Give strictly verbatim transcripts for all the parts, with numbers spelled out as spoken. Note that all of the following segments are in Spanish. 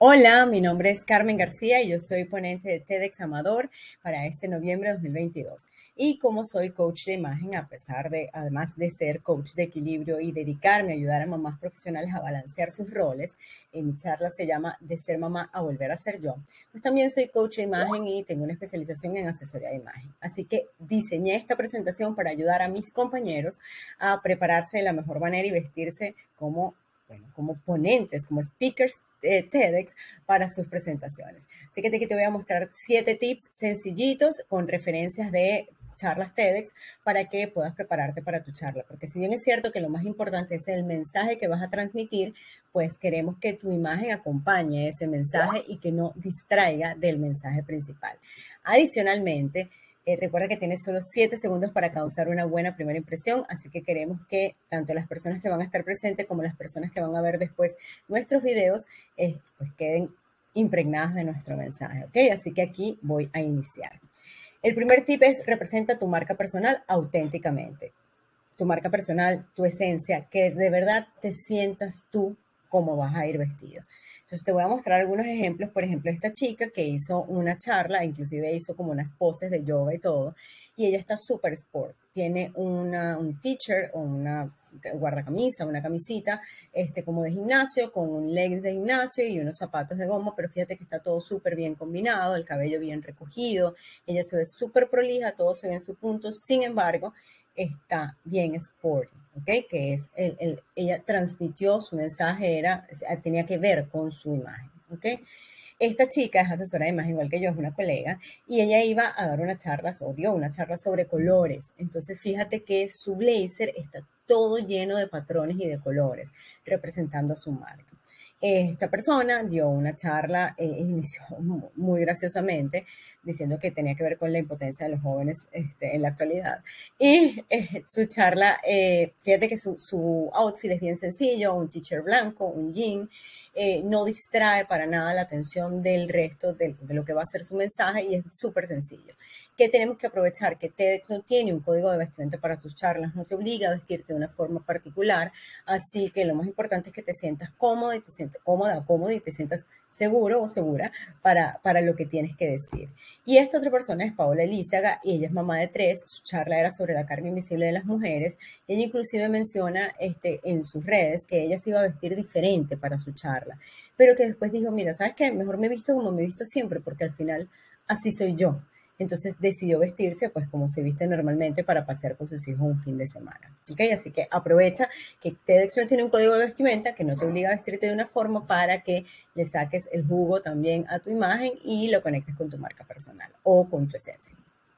Hola, mi nombre es Carmen García y yo soy ponente de TEDx Amador para este noviembre de dos mil veintidós. Y como soy coach de imagen, a pesar de, además de ser coach de equilibrio y dedicarme a ayudar a mamás profesionales a balancear sus roles, en mi charla se llama De ser mamá a volver a ser yo, pues también soy coach de imagen y tengo una especialización en asesoría de imagen. Así que diseñé esta presentación para ayudar a mis compañeros a prepararse de la mejor manera y vestirse como bueno, como ponentes, como speakers eh, TEDx para sus presentaciones. Así que aquí te voy a mostrar siete tips sencillitos con referencias de charlas TEDx para que puedas prepararte para tu charla. Porque si bien es cierto que lo más importante es el mensaje que vas a transmitir, pues queremos que tu imagen acompañe ese mensaje y que no distraiga del mensaje principal. Adicionalmente, Eh, recuerda que tienes solo siete segundos para causar una buena primera impresión, así que queremos que tanto las personas que van a estar presentes como las personas que van a ver después nuestros videos, eh, pues queden impregnadas de nuestro mensaje, ¿ok? Así que aquí voy a iniciar. El primer tip es representa tu marca personal auténticamente. Tu marca personal, tu esencia, que de verdad te sientas tú cómo vas a ir vestido. Entonces te voy a mostrar algunos ejemplos, por ejemplo, esta chica que hizo una charla, inclusive hizo como unas poses de yoga y todo, y ella está súper sport. Tiene una, un t-shirt o una guardacamisa, una camisita, este, como de gimnasio, con un leggings de gimnasio y unos zapatos de goma, pero fíjate que está todo súper bien combinado, el cabello bien recogido, ella se ve súper prolija, todo se ve en su punto, sin embargo, está bien sporty, ¿ok? Que es, el, el, ella transmitió su mensaje, era, tenía que ver con su imagen, ¿ok? Esta chica es asesora de imagen igual que yo, es una colega, y ella iba a dar una charla, o dio una charla sobre colores. Entonces, fíjate que su blazer está todo lleno de patrones y de colores, representando su marca. Esta persona dio una charla, eh, inició muy graciosamente, diciendo que tenía que ver con la impotencia de los jóvenes este, en la actualidad. Y eh, su charla, eh, fíjate que su, su outfit es bien sencillo, un t-shirt blanco, un jean, eh, no distrae para nada la atención del resto de, de lo que va a ser su mensaje y es súper sencillo. ¿Qué tenemos que aprovechar? Que TEDx no tiene un código de vestimenta para tus charlas, no te obliga a vestirte de una forma particular, así que lo más importante es que te sientas cómodo y te sientas cómoda, cómodo y te sientas seguro o segura para, para lo que tienes que decir. Y esta otra persona es Paola Elízaga y ella es mamá de tres, su charla era sobre la carga invisible de las mujeres. Ella inclusive menciona este, en sus redes que ella se iba a vestir diferente para su charla, pero que después dijo, mira, ¿sabes qué? Mejor me he visto como me he visto siempre porque al final así soy yo. Entonces decidió vestirse pues como se viste normalmente para pasear con sus hijos un fin de semana. ¿Ok? Así que aprovecha que TEDx no tiene un código de vestimenta que no te obliga a vestirte de una forma para que le saques el jugo también a tu imagen y lo conectes con tu marca personal o con tu esencia.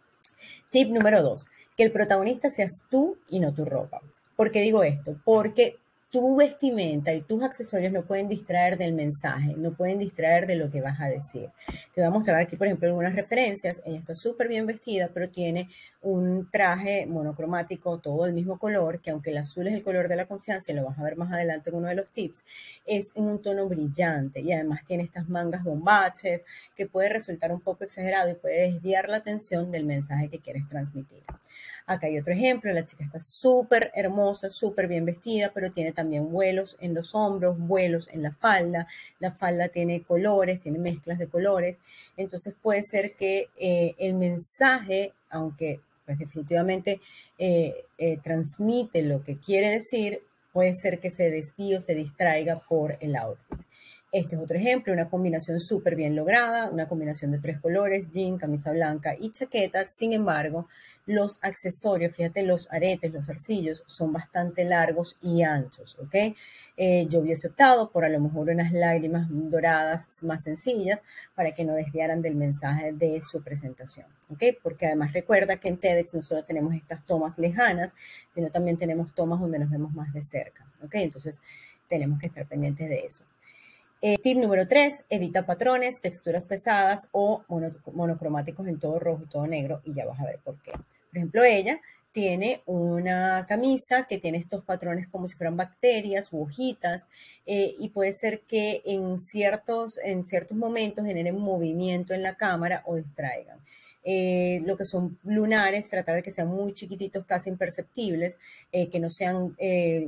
Tip número dos, que el protagonista seas tú y no tu ropa. ¿Por qué digo esto? Porque tu vestimenta y tus accesorios no pueden distraer del mensaje, no pueden distraer de lo que vas a decir. Te voy a mostrar aquí, por ejemplo, algunas referencias. Ella está súper bien vestida, pero tiene un traje monocromático, todo el mismo color, que aunque el azul es el color de la confianza, y lo vas a ver más adelante en uno de los tips, es en un tono brillante y además tiene estas mangas bombaches que puede resultar un poco exagerado y puede desviar la atención del mensaje que quieres transmitir. Acá hay otro ejemplo, la chica está súper hermosa, súper bien vestida, pero tiene también vuelos en los hombros, vuelos en la falda. La falda tiene colores, tiene mezclas de colores. Entonces puede ser que eh, el mensaje, aunque pues definitivamente eh, eh, transmite lo que quiere decir, puede ser que se desvíe o se distraiga por el outfit. Este es otro ejemplo, una combinación súper bien lograda, una combinación de tres colores, jean, camisa blanca y chaqueta. Sin embargo, los accesorios, fíjate, los aretes, los zarcillos son bastante largos y anchos, ¿ok? Eh, yo hubiese optado por a lo mejor unas lágrimas doradas más sencillas para que no desviaran del mensaje de su presentación, ¿ok? Porque además recuerda que en TEDx no solo tenemos estas tomas lejanas, sino también tenemos tomas donde nos vemos más de cerca, ¿ok? Entonces tenemos que estar pendientes de eso. Eh, tip número tres, evita patrones, texturas pesadas o mono, monocromáticos en todo rojo y todo negro y ya vas a ver por qué. Por ejemplo, ella tiene una camisa que tiene estos patrones como si fueran bacterias u hojitas eh, y puede ser que en ciertos, en ciertos momentos generen movimiento en la cámara o distraigan. Eh, lo que son lunares, tratar de que sean muy chiquititos, casi imperceptibles, eh, que no sean... Eh,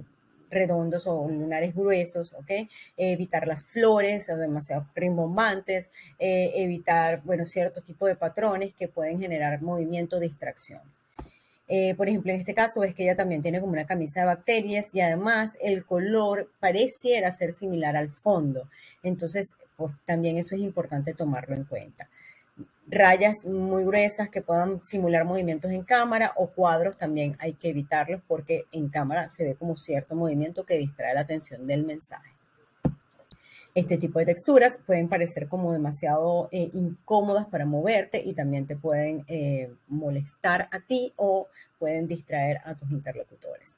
redondos o lunares gruesos, ¿ok? Eh, evitar las flores o demasiado rimbombantes, eh, evitar, bueno, cierto tipo de patrones que pueden generar movimiento o distracción. Eh, por ejemplo, en este caso es que ella también tiene como una camisa de bacterias y además el color pareciera ser similar al fondo. Entonces, pues, también eso es importante tomarlo en cuenta. Rayas muy gruesas que puedan simular movimientos en cámara o cuadros también hay que evitarlos porque en cámara se ve como cierto movimiento que distrae la atención del mensaje. Este tipo de texturas pueden parecer como demasiado eh, incómodas para moverte y también te pueden eh, molestar a ti o pueden distraer a tus interlocutores.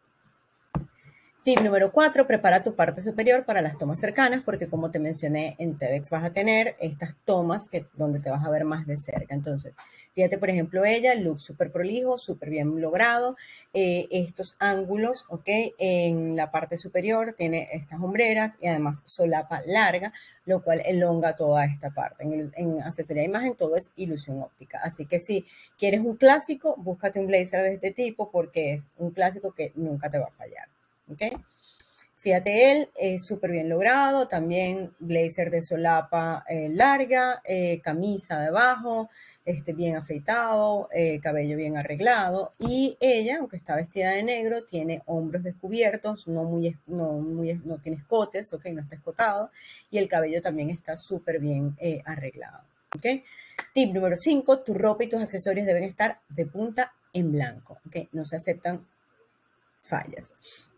Tip número cuatro, prepara tu parte superior para las tomas cercanas porque como te mencioné en TEDx vas a tener estas tomas que, donde te vas a ver más de cerca. Entonces, fíjate por ejemplo ella, look súper prolijo, súper bien logrado. Eh, estos ángulos, ¿ok? En la parte superior tiene estas hombreras y además solapa larga, lo cual elonga toda esta parte. En, en asesoría de imagen todo es ilusión óptica. Así que si quieres un clásico, búscate un blazer de este tipo porque es un clásico que nunca te va a fallar. ¿Ok? Fíjate, él es súper bien logrado, también blazer de solapa eh, larga, eh, camisa debajo, este, bien afeitado, eh, cabello bien arreglado. Y ella, aunque está vestida de negro, tiene hombros descubiertos, no, muy, no, muy, no tiene escotes, ok, no está escotado. Y el cabello también está súper bien eh, arreglado. ¿Ok? Tip número cinco, tu ropa y tus accesorios deben estar de punta en blanco. ¿Ok? No se aceptan fallas.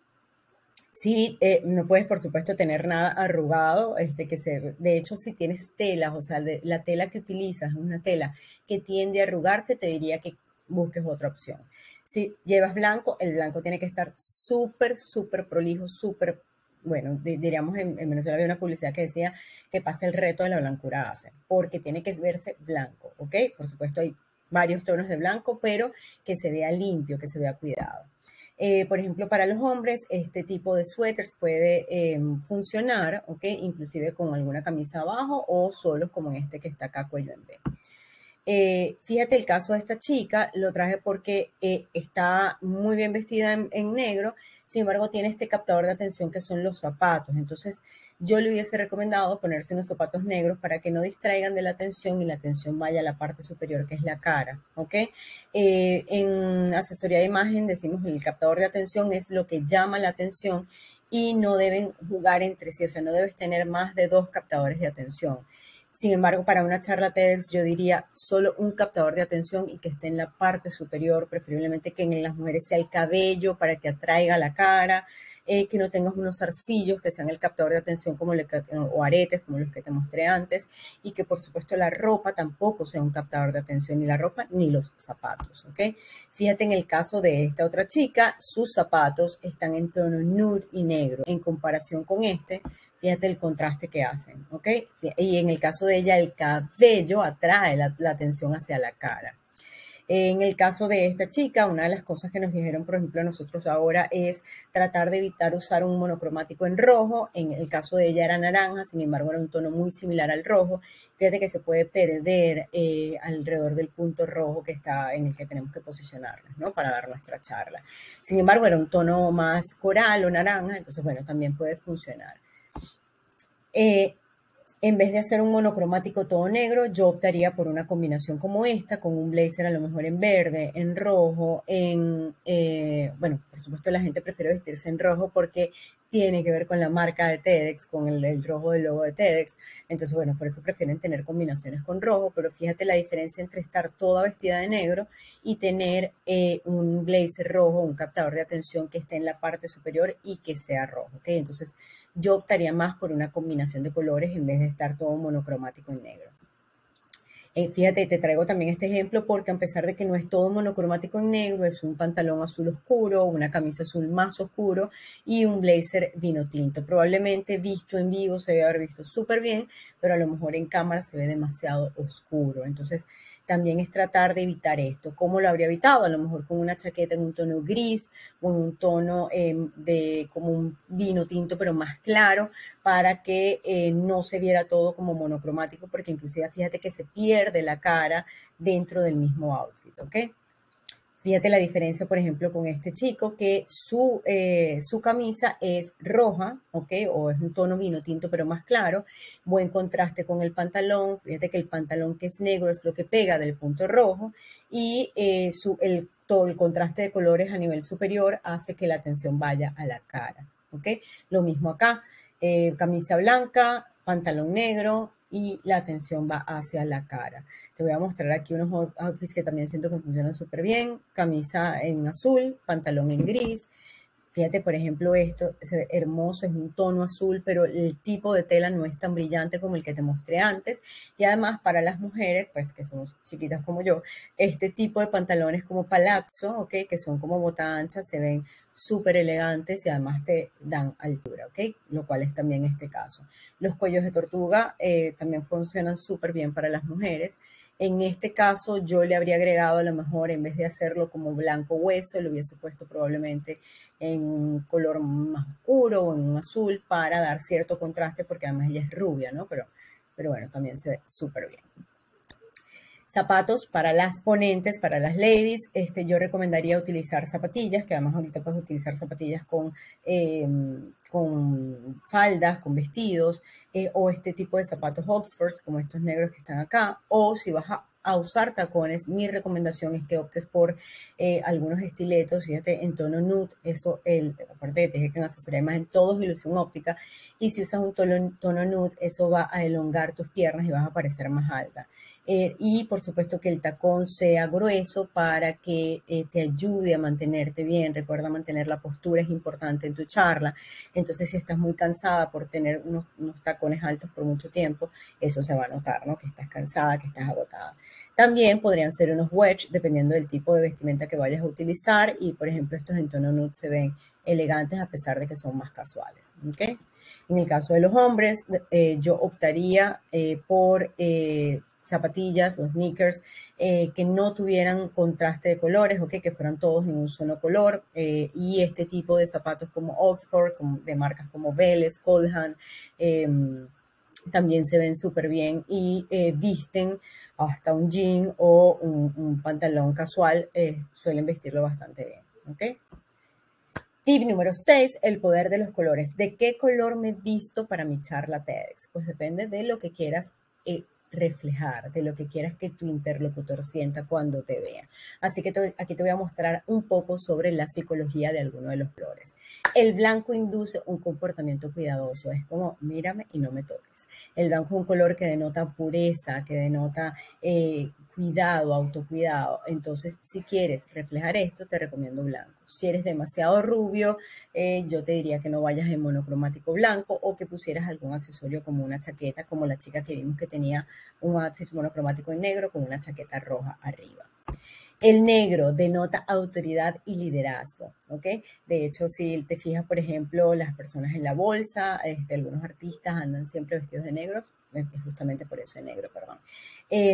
Sí, eh, no puedes, por supuesto, tener nada arrugado, este, que se, de hecho, si tienes telas, o sea, de, la tela que utilizas es una tela que tiende a arrugarse, te diría que busques otra opción. Si llevas blanco, el blanco tiene que estar súper, súper prolijo, súper, bueno, diríamos en, en Venezuela había una publicidad que decía que pase el reto de la blancura hace, porque tiene que verse blanco, ¿ok? Por supuesto, hay varios tonos de blanco, pero que se vea limpio, que se vea cuidado. Eh, por ejemplo, para los hombres, este tipo de suéteres puede eh, funcionar, ¿ok? Inclusive con alguna camisa abajo o solos como en este que está acá, cuello en V. Eh, fíjate el caso de esta chica, lo traje porque eh, está muy bien vestida en, en negro, sin embargo tiene este captador de atención que son los zapatos. Entonces yo le hubiese recomendado ponerse unos zapatos negros para que no distraigan de la atención y la atención vaya a la parte superior que es la cara, ¿ok? Eh, en asesoría de imagen decimos el captador de atención es lo que llama la atención y no deben jugar entre sí, o sea, no debes tener más de dos captadores de atención. Sin embargo, para una charla TEDx yo diría solo un captador de atención y que esté en la parte superior, preferiblemente que en las mujeres sea el cabello para que atraiga la cara, eh, que no tengas unos zarcillos que sean el captador de atención como el que, o aretes como los que te mostré antes y que por supuesto la ropa tampoco sea un captador de atención, ni la ropa ni los zapatos, ¿ok? Fíjate en el caso de esta otra chica, sus zapatos están en tono nude y negro en comparación con este. Fíjate el contraste que hacen, ¿ok? Y en el caso de ella, el cabello atrae la, la atención hacia la cara. En el caso de esta chica, una de las cosas que nos dijeron, por ejemplo, a nosotros ahora es tratar de evitar usar un monocromático en rojo. En el caso de ella era naranja, sin embargo, era un tono muy similar al rojo. Fíjate que se puede perder eh, alrededor del punto rojo que está en el que tenemos que posicionarnos, ¿no? Para dar nuestra charla. Sin embargo, era un tono más coral o naranja, entonces, bueno, también puede funcionar. Eh, en vez de hacer un monocromático todo negro, yo optaría por una combinación como esta, con un blazer a lo mejor en verde, en rojo, en, eh, bueno, por supuesto la gente prefiere vestirse en rojo porque tiene que ver con la marca de TEDx, con el, el rojo del logo de TEDx. Entonces, bueno, por eso prefieren tener combinaciones con rojo, pero fíjate la diferencia entre estar toda vestida de negro y tener eh, un blazer rojo, un captador de atención que esté en la parte superior y que sea rojo, ¿ok? Entonces, yo optaría más por una combinación de colores en vez de estar todo monocromático en negro. Eh, fíjate, te traigo también este ejemplo porque a pesar de que no es todo monocromático en negro, es un pantalón azul oscuro, una camisa azul más oscuro y un blazer vino tinto. Probablemente visto en vivo se debe haber visto súper bien, pero a lo mejor en cámara se ve demasiado oscuro. Entonces, también es tratar de evitar esto. ¿Cómo lo habría evitado? A lo mejor con una chaqueta en un tono gris o en un tono eh, de como un vino tinto, pero más claro, para que eh, no se viera todo como monocromático, porque inclusive fíjate que se pierde la cara dentro del mismo outfit, ¿ok? Fíjate la diferencia, por ejemplo, con este chico, que su, eh, su camisa es roja, ¿ok? O es un tono vino tinto, pero más claro. Buen contraste con el pantalón. Fíjate que el pantalón que es negro es lo que pega del punto rojo. Y eh, su, el, todo el contraste de colores a nivel superior hace que la atención vaya a la cara, ¿ok? Lo mismo acá. Eh, camisa blanca, pantalón negro y la atención va hacia la cara. Te voy a mostrar aquí unos outfits que también siento que funcionan súper bien. Camisa en azul, pantalón en gris. Fíjate, por ejemplo, esto se ve hermoso, es un tono azul, pero el tipo de tela no es tan brillante como el que te mostré antes. Y además, para las mujeres, pues que somos chiquitas como yo, este tipo de pantalones como palazzo, ¿ok? Que son como bota ancha, se ven súper elegantes y además te dan altura, ¿ok? Lo cual es también este caso. Los cuellos de tortuga eh, también funcionan súper bien para las mujeres. En este caso yo le habría agregado a lo mejor, en vez de hacerlo como blanco hueso, lo hubiese puesto probablemente en un color más oscuro o en un azul para dar cierto contraste, porque además ella es rubia, ¿no? Pero, pero bueno, también se ve súper bien. Zapatos para las ponentes, para las ladies, este, yo recomendaría utilizar zapatillas, que además ahorita puedes utilizar zapatillas con, eh, con faldas, con vestidos, eh, o este tipo de zapatos Oxfords, como estos negros que están acá, o si vas a, a usar tacones, mi recomendación es que optes por eh, algunos estiletos, fíjate, en tono nude, eso, el, aparte de que te dejen asesoría más en todo es ilusión óptica, y si usas un tono, tono nude, eso va a elongar tus piernas y vas a parecer más alta. Eh, y por supuesto que el tacón sea grueso para que eh, te ayude a mantenerte bien. Recuerda mantener la postura, es importante en tu charla. Entonces, si estás muy cansada por tener unos, unos tacones altos por mucho tiempo, eso se va a notar, ¿no? Que estás cansada, que estás agotada. También podrían ser unos wedge, dependiendo del tipo de vestimenta que vayas a utilizar. Y, por ejemplo, estos en tono nude se ven elegantes a pesar de que son más casuales, ¿ok? En el caso de los hombres, eh, yo optaría eh, por... Eh, zapatillas o sneakers eh, que no tuvieran contraste de colores, okay, que fueran todos en un solo color, eh, y este tipo de zapatos como Oxford, como, de marcas como Vélez, Colhan, eh, también se ven súper bien y eh, visten hasta un jean o un, un pantalón casual, eh, suelen vestirlo bastante bien, ¿ok? Tip número seis, el poder de los colores. ¿De qué color me visto para mi charla TEDx? Pues depende de lo que quieras eh, reflejar, de lo que quieras que tu interlocutor sienta cuando te vea. Así que te, aquí te voy a mostrar un poco sobre la psicología de alguno de los colores. El blanco induce un comportamiento cuidadoso, es como mírame y no me toques. El blanco es un color que denota pureza, que denota eh, cuidado, autocuidado. Entonces, si quieres reflejar esto, te recomiendo blanco. Si eres demasiado rubio, eh, yo te diría que no vayas en monocromático blanco o que pusieras algún accesorio como una chaqueta, como la chica que vimos que tenía un outfit monocromático en negro con una chaqueta roja arriba. El negro denota autoridad y liderazgo, ¿ok? De hecho, si te fijas, por ejemplo, las personas en la bolsa, este, algunos artistas andan siempre vestidos de negros, es justamente por eso de negro, perdón. Eh,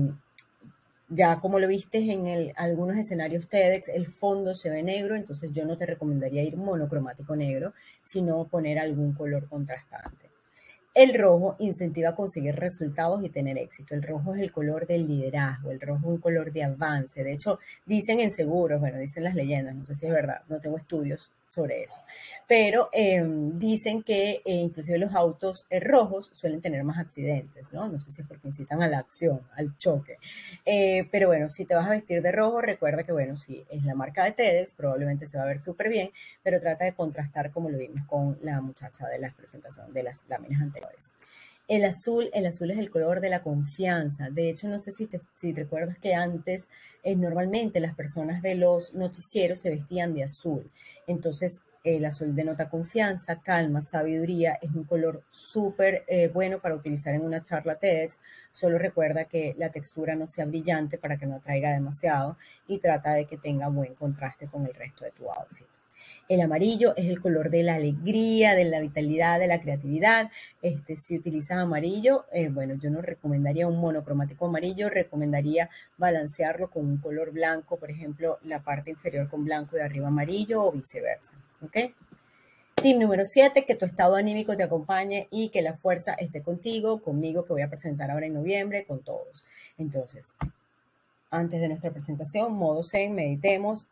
ya como lo viste en el, algunos escenarios TEDx, el fondo se ve negro, entonces yo no te recomendaría ir monocromático negro, sino poner algún color contrastante. El rojo incentiva a conseguir resultados y tener éxito. El rojo es el color del liderazgo, el rojo es un color de avance. De hecho, dicen en seguros, bueno, dicen las leyendas, no sé si es verdad, no tengo estudios sobre eso, pero eh, dicen que eh, inclusive los autos eh, rojos suelen tener más accidentes, ¿no? No sé si es porque incitan a la acción, al choque. Eh, pero bueno, si te vas a vestir de rojo, recuerda que, bueno, si es la marca de TEDx, probablemente se va a ver súper bien, pero trata de contrastar como lo vimos con la muchacha de la presentación de las láminas anteriores. El azul, el azul es el color de la confianza. De hecho, no sé si te, si te recuerdas que antes eh, normalmente las personas de los noticieros se vestían de azul. Entonces, el azul denota confianza, calma, sabiduría. Es un color súper eh, bueno para utilizar en una charla TEDx. Solo recuerda que la textura no sea brillante para que no atraiga demasiado y trata de que tenga buen contraste con el resto de tu outfit. El amarillo es el color de la alegría, de la vitalidad, de la creatividad. Este, si utilizas amarillo, eh, bueno, yo no recomendaría un monocromático amarillo, recomendaría balancearlo con un color blanco, por ejemplo, la parte inferior con blanco y de arriba amarillo o viceversa, ¿ok? Tip número siete, que tu estado anímico te acompañe y que la fuerza esté contigo, conmigo, que voy a presentar ahora en noviembre, con todos. Entonces, antes de nuestra presentación, modo Zen, meditemos.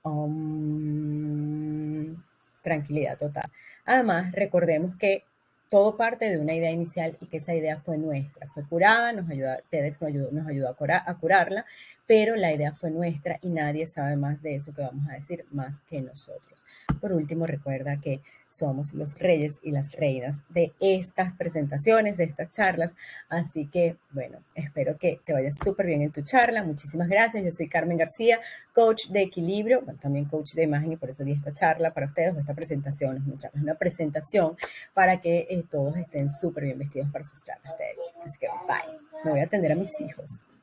Um, tranquilidad total. Además, recordemos que todo parte de una idea inicial y que esa idea fue nuestra, fue curada, nos ayuda, TEDx nos ayudó, nos ayudó a, curar, a curarla, pero la idea fue nuestra y nadie sabe más de eso que vamos a decir más que nosotros. Por último, recuerda que somos los reyes y las reinas de estas presentaciones, de estas charlas. Así que, bueno, espero que te vaya súper bien en tu charla. Muchísimas gracias. Yo soy Carmen García, coach de equilibrio, bueno, también coach de imagen, y por eso di esta charla para ustedes, o esta presentación, es una, charla, es una presentación para que eh, todos estén súper bien vestidos para sus charlas. Así que, bye. Me voy a atender a mis hijos.